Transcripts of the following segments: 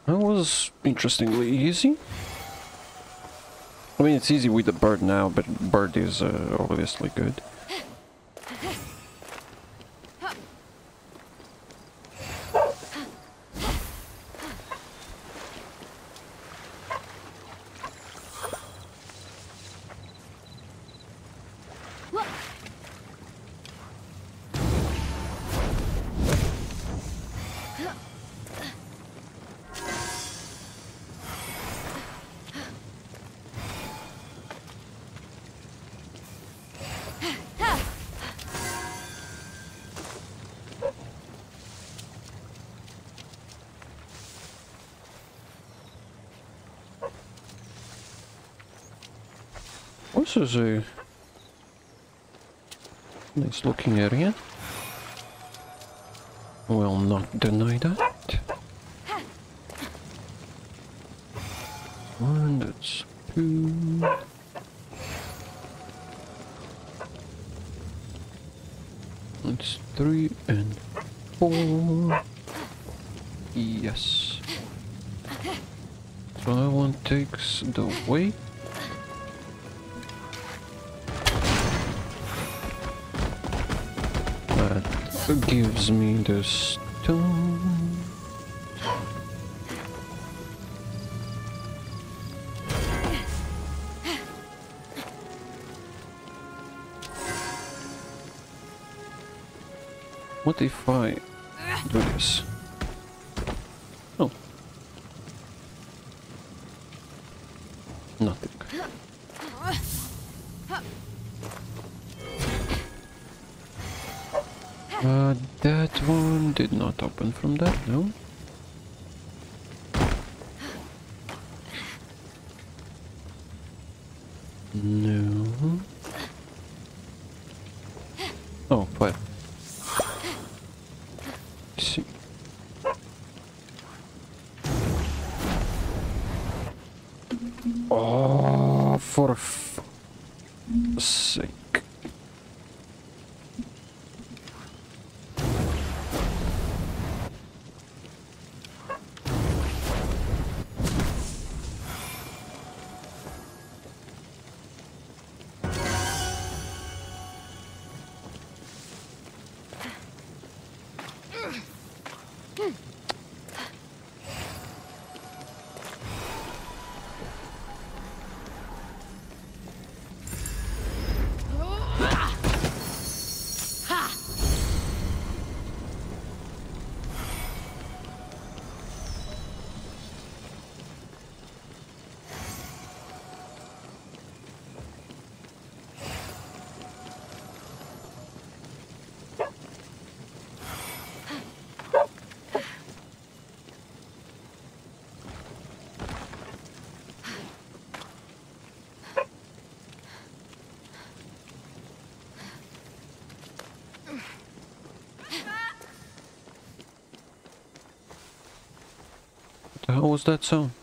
That was interestingly easy. I mean, it's easy with the bird now, but bird is obviously good. This is a nice looking area. Will not deny that. One, that's two. That's 3 and 4. Yes. So that one takes the weight. That gives me the stone. What if I do this? Oh. Nothing. That one did not open from that, no? No. Oh, what? See. Oh, for f sake. What the hell was that sound?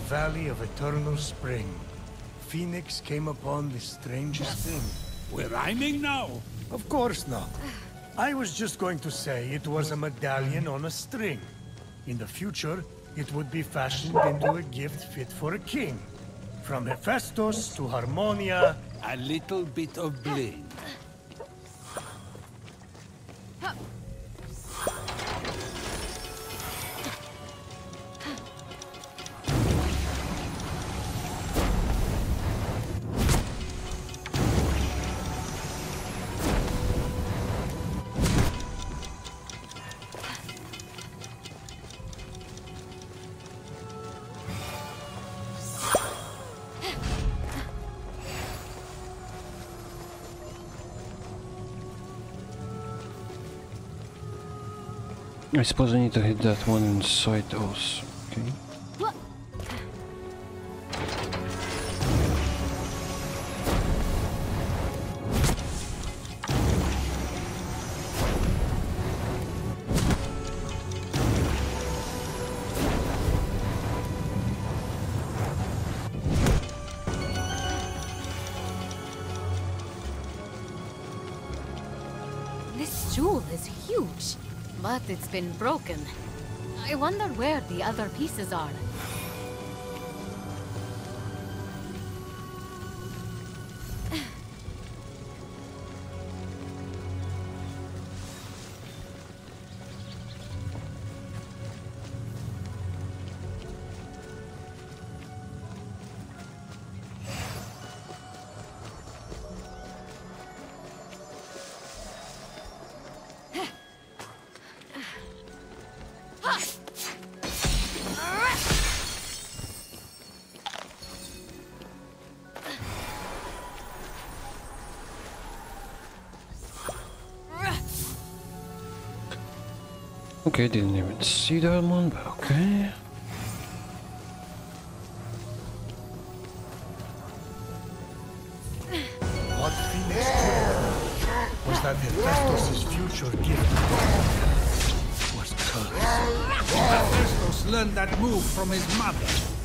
Valley of Eternal Spring, Phoenix came upon the strangest thing. We're rhyming now? Of course not. I was just going to say it was a medallion on a string. In the future, it would be fashioned into a gift fit for a king. From Hephaestus to Harmonia... A little bit of bling. I suppose I need to hit that one inside those. Okay. This jewel is huge, but it's been broken. I wonder where the other pieces are. Okay, didn't even see that one, but okay. What Phoenix told was that Hephaestus' future gift was cursed. Hephaestus learned that move from his mother.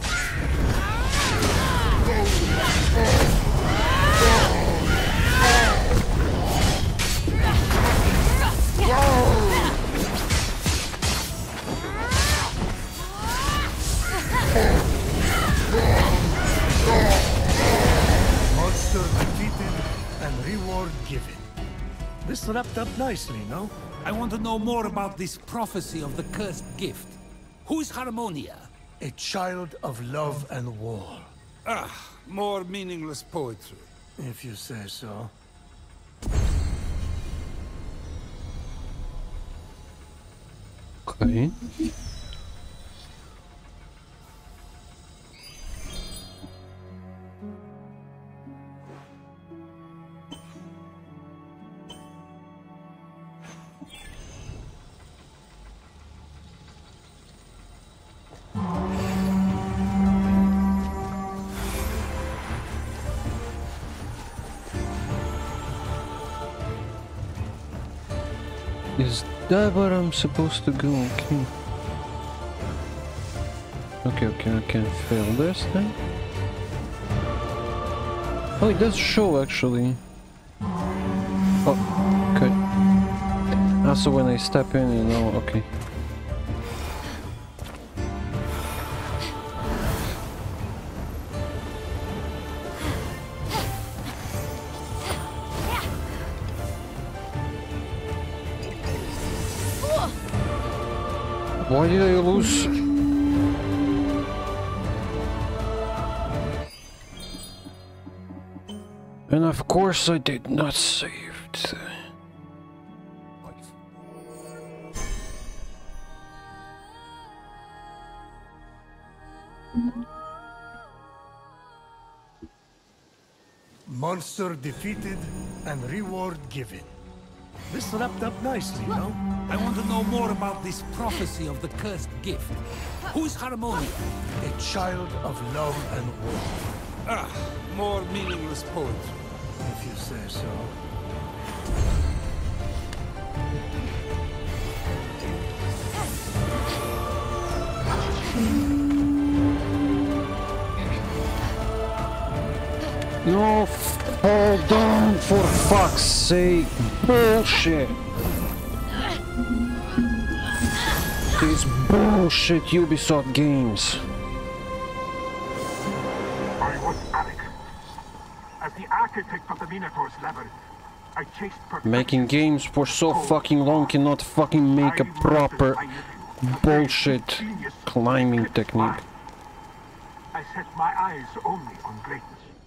Monster defeated and reward given. This wrapped up nicely, no? I want to know more about this prophecy of the cursed gift. Who is Harmonia? A child of love and war, Ah, more meaningless poetry. if you say so. Okay. Is that where I'm supposed to go? Okay. Okay, I can fail this then. Oh, it does show actually. Oh, okay. Also when I step in, you know, okay. Why did I lose? And of course I did not save it. Monster defeated and reward given. This wrapped up nicely, no? I want to know more about this prophecy of the cursed gift. Who is Harmonia? A child of love and war, Ah, more meaningless poetry. if you say so. No, fall down for fuck's sake. Bullshit. These bullshit Ubisoft games. I was Alec. As the architect of the Minotaur's labyrinth, I chased perfection. Making games for so fucking long cannot fucking make a proper bullshit climbing technique. I set my eyes only on greatness.